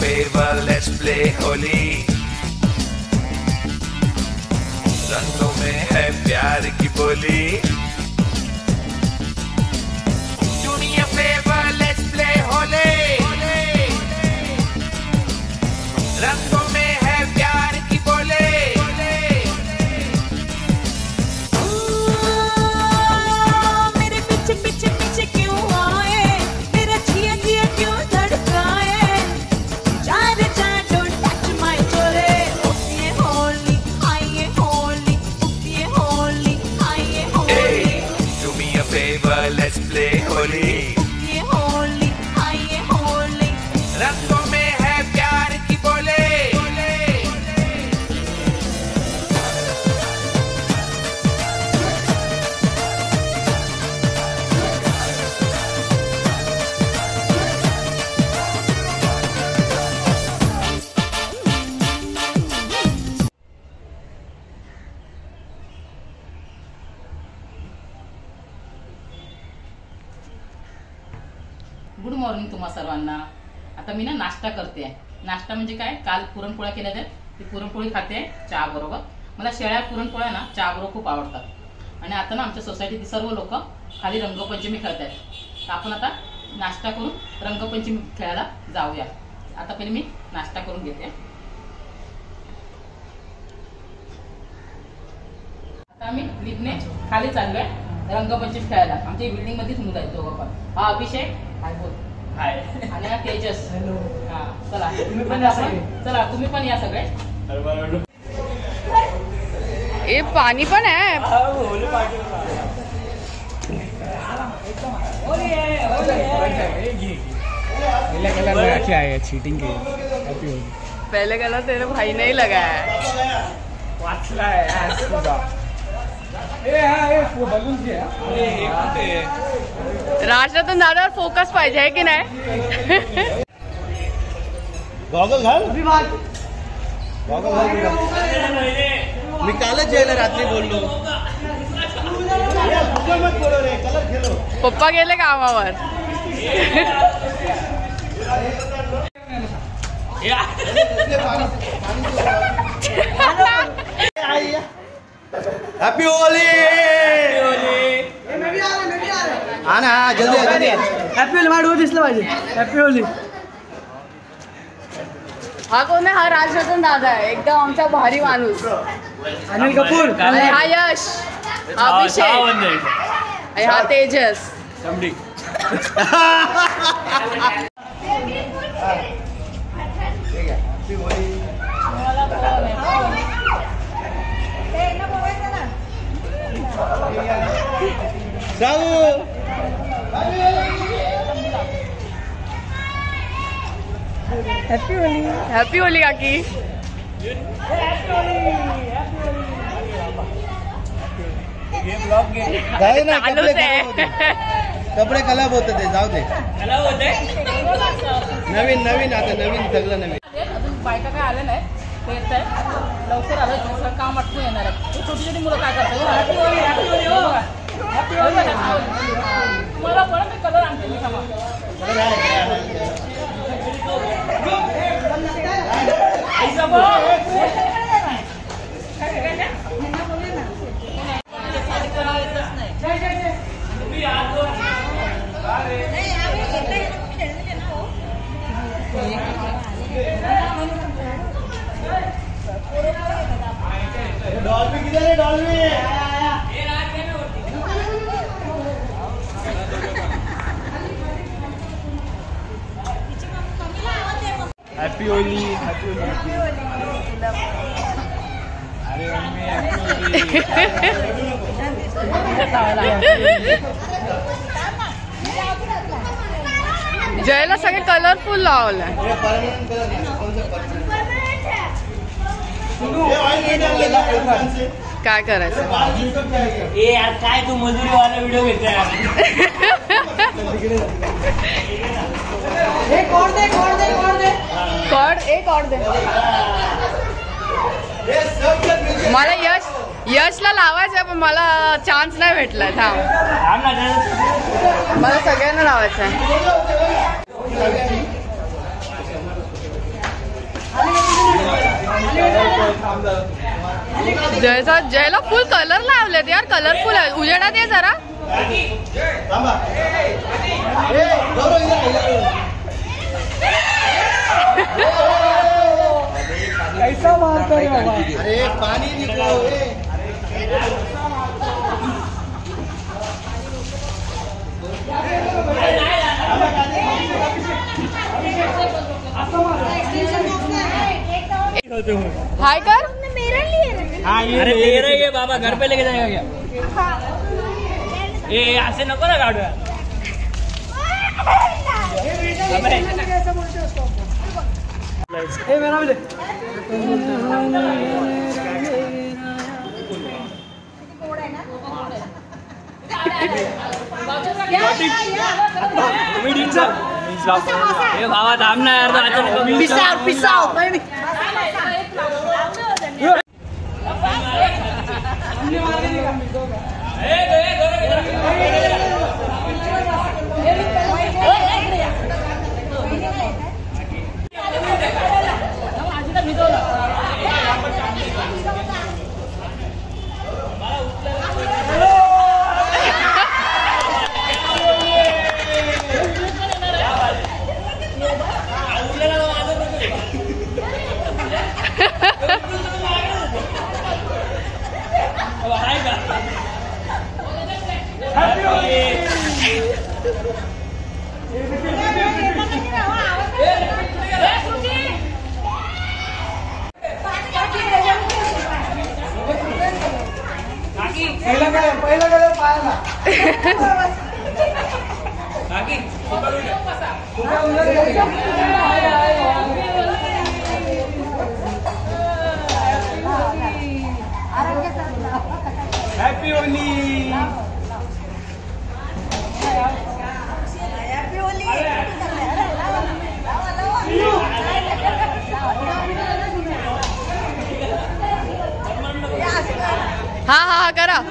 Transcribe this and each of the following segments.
favor, let's play Holi. रंगों में है प्यार की बोली। Do me a favor, let's play Holi. रंगों में है प्यार की बोली। मेरे पीछे पीछे पीछे क्यों आए, मेरा जिया जिया क्यों धड़काए। चार चार don't touch my चोरे। ये होली आइए होली, ये होली आइए Holi. Do me a favor, let's play Holi. ये होली आइए होली। रंगों में है प्यार की बोले। गुड मॉर्निंग तुम्हा सर्वांना। आता मी ना नाश्ता करते आहे। नाश्ता म्हणजे काय, काल पुरणपोळ्या केल्या त्या, ती पुरणपोळी खाते चहा बरोबर। मला शेळ्या पुरणपोळ्या ना चहा बरोबर खूप आवडतात। आणि आता ना आमच्या सोसायटीतील सर्व लोक खाली रंगपंचमी खेळत आहेत, तर आपण आता नाश्ता करून रंगपंचमी खेळायला जाऊया। आता पहिले मी नाश्ता करून घेते। आता आम्ही लिफ्टने खाली चाललोय रंगपंचमी खेळायला। आमच्या बिल्डिंग मध्येच मुलं आहेत दोघं पण। हा अभिषेक, हाय बोल, हाय, आणि हा तेजस, हॅलो। हा चला तुम्ही पण या, चला तुम्ही पण या सगळे। ए पानी पण है। क्या है चीटिंग की? पहले कलर तेरे भाई ने ही लगाया है। राजरतन दादावर फोकस पाहिजे आहे की नाही? गॉगल घाल, गॉगल घाल। मी कालच यायला रात्री बोललो। पप्पा गेले कामावर। हैप्पी होली। आना जल्दी जल्दी। हॅपी होली माझ्या डोळ्यात दिसलं पाहिजे। हॅपी होली। हा कोण आहे? हा राजरतन दादा आहे, एकदम आमचा भारी माणूस। अनिल कपूर, आणि हा यश, हा अभिषेक, आणि हा तेजस। हॅपी होली। हॅपी होली काकी। चालूच आहे। कपडे खराब होते ते, जाऊ दे। नवीन नवीन आता नवीन सगळं नवीन। अजून बायका काय आले नाही, ते येत आहे लवकर आलं, दुसरं काम आटपून येणार आहे। छोटी छोटी मुलं काय करतात, तुम्हाला पण मी कलर आणते मी थांबा। डॉल्बी किधर है? Dolby happy Holi. Happy Holi. अरे मम्मी हैप्पी होली। जयला सगळे कलरफुल लावलंय। काय करायचं? ए यार काय तू मजुरी वाला व्हिडिओ घेतोय? कॉर्ड दे। मला यशला लावायचंय पण मला चान्स नाही भेटलाय। थांब, मला सगळ्यांना लावायचं आहे। जयला फुल कलर लावलेत यार, कलरफुल आहे. उजेडात ये जरा. कैसा मारता है बाबा? अरे पानी निकलो. हाय कर. अरे तेरा ये बाबा घर पे लेके जाएगा क्या? ये ऐसे नको ना गाड़ू. बाबा थांब ना यार. हॅपी होली. हा हा हा करा.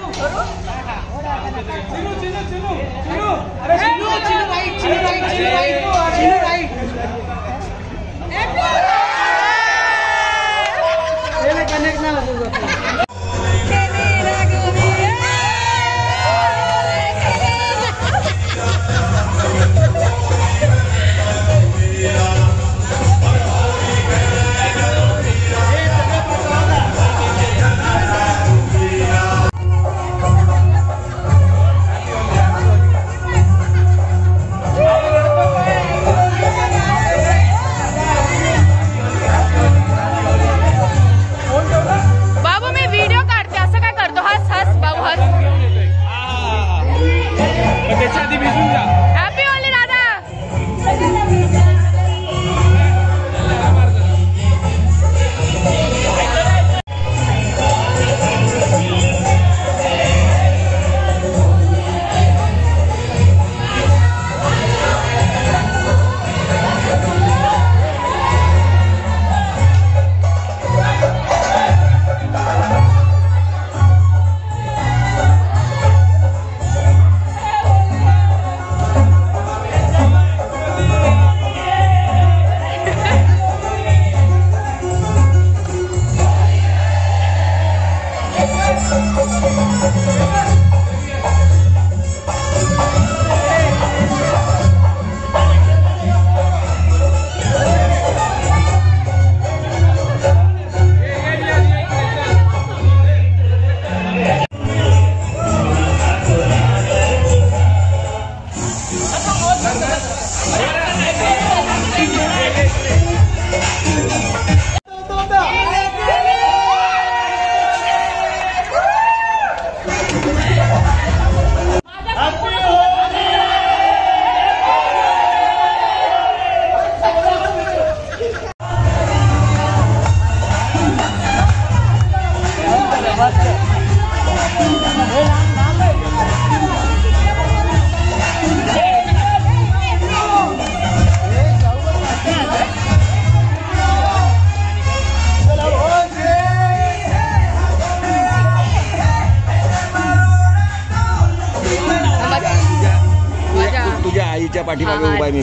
आईच्या पाठीमागे उभा आहे मी.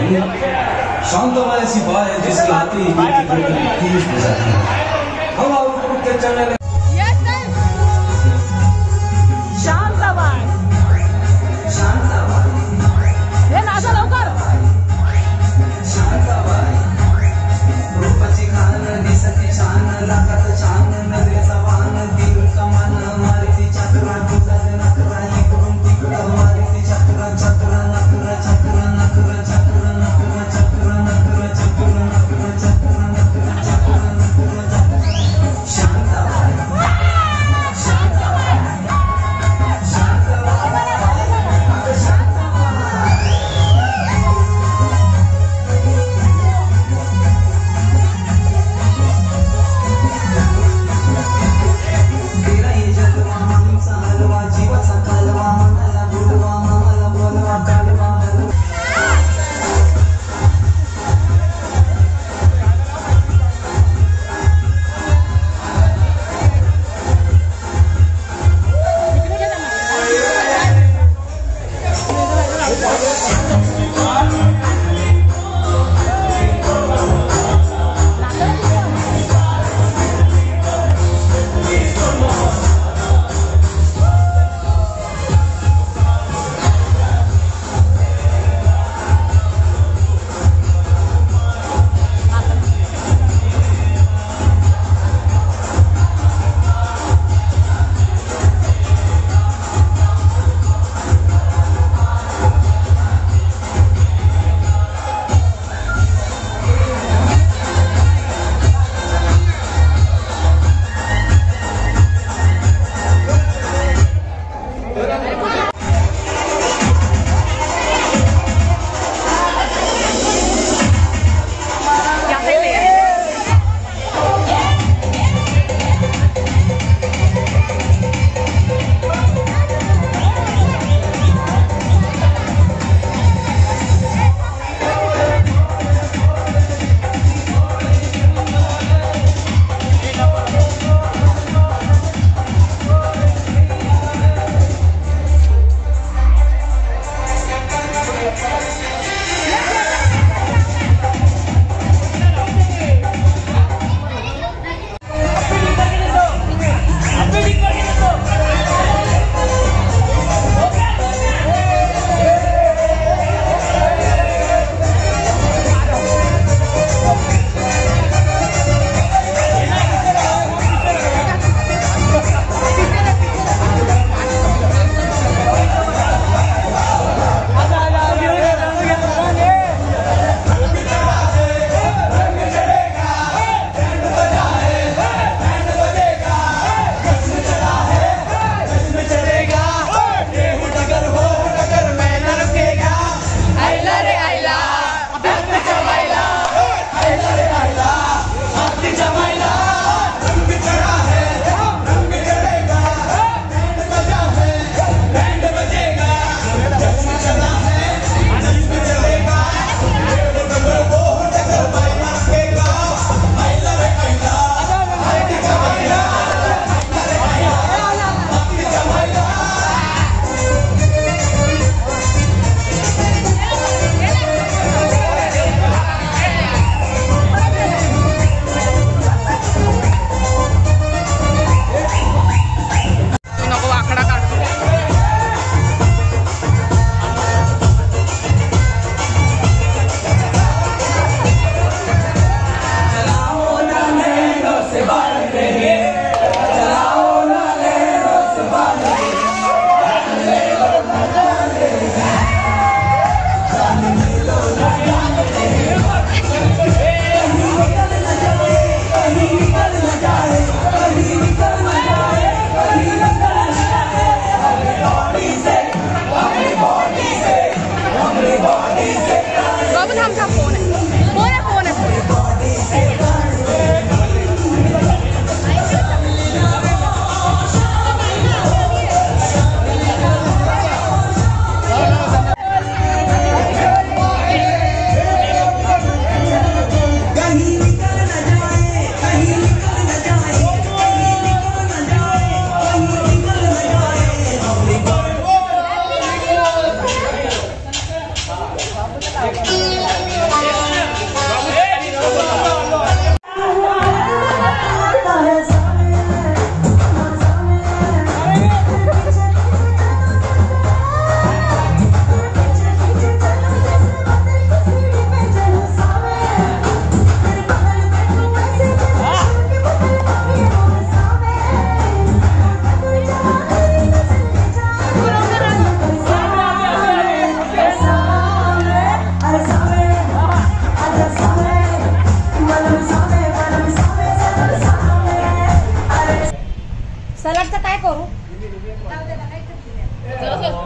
वाली शांतबाई ऐसी बात है जिसकी आती ही दिल की धड़कन तेज हो जाती है। हवा उठ के चलने लगे। शांताबाई हे नाचा लवकर शांताबाई रूपाची खान दिसते छान लागत छान नजरेचा वान दिल कमान मारती चक्रा तुझा नकरा इकडून तिकडं मारती चक्रा चक्रा नकरा चक्रा नकरा चक्रा नकरा चक्रा नकरा चक्रा नकरा चक्रा नकरा चक्रा नकरा शांताबाई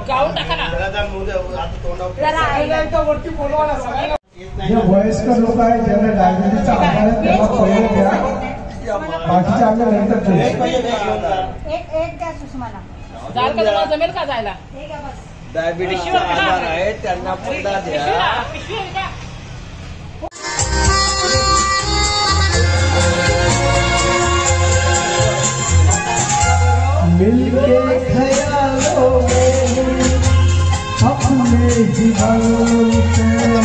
गाऊन टाका ना. वरती बोलवा ना सगळ्यांना. जे वयस्कर लोक आहेत ज्यांना डायबिटीसचा आजार आहे त्यांना पहिले द्या, बाकीचे आम्ही नंतर देऊ. एक द्या सुषमाला. जाल का तुम्हाला जमेल का जायला? डायबिटीसचा आजार आहे त्यांना पहिला द्या. पिशवी आहे का? मिलके ख्यालों में अपने ही भरोसे,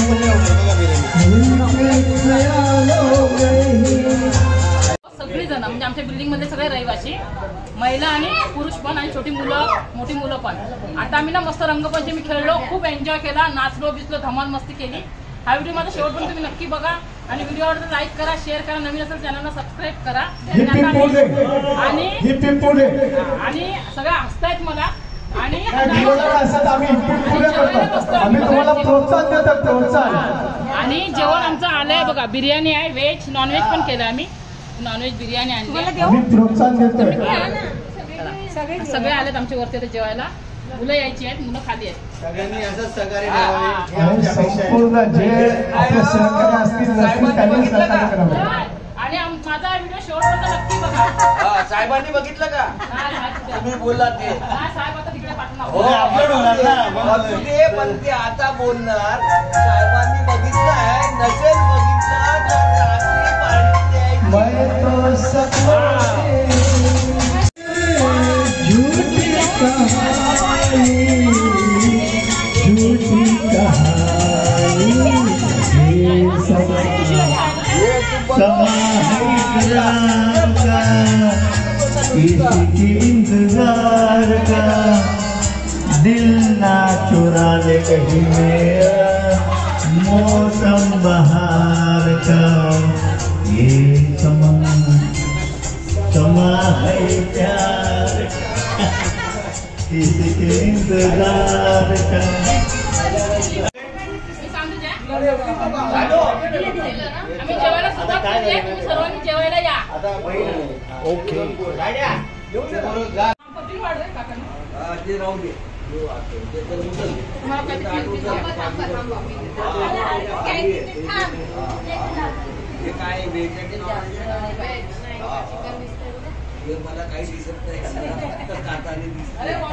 मिलके ख्यालों में सगळी जण म्हणजे आमच्या बिल्डिंग मध्ये सगळे रहिवासी, महिला आणि पुरुष पण आणि छोटी मुलं मोठी मुलं पण. आता आम्ही ना मस्त रंगपंचमी खेळलो, खूप एन्जॉय केला, नाचलो बिचलो, धमाल मस्ती केली. हा व्हिडिओ माझा शेवट पण तुम्ही नक्की बघा आणि व्हिडिओ आवडला तर लाईक करा, शेअर करा, नवीन असेल चॅनलला सबस्क्राईब करा. आणि सगळ्या हसतायत मला आणि तुम्हाला प्रोत्साहन देतात, प्रोत्साहन. आणि जेवण आमचं आलंय बघा, बिर्याणी आहे, व्हेज नॉनव्हेज पण केलं आम्ही. नॉनव्हेज बिर्याणी आणली, प्रोत्साहन देतो. सगळे आलेत आमच्या वरती आता जेवायला. मुलं यायची आहेत, मुलं खाली आहेत. सगळ्यांनी असंच सहकार्य संपूर्ण जे आपले सहकारी असतील नसतील त्यांनी सहकार्य करावं. आणि माझा व्हिडिओ शेवटपर्यंत नक्की बघा. साहेबांनी बघितलं का साहेब तुम्ही बोललात ते? आता तिकडे पाठवणार. हो, असू दे, पण ते आता बोलणार. साहेबांनी बघितलं आहे, नसेल बघितलं तर रात्री पार्टी द्यायची. मैं तो सपनों से झूठी कहानी, झूठी कहानी, ये समा है इकरार का, किसी के इंतजार का, दिल ना चुरा ले कहीं मेरा, मौसम बहार का, ये समा है प्यार का, किसी के इंतजार का. आम्ही जेवायला सुरुवात केली आहे, तुम्ही सर्वांनी जेवायला या. ओके. ते राहू दे. तुम्हाला काय मला काही दिसत नाही.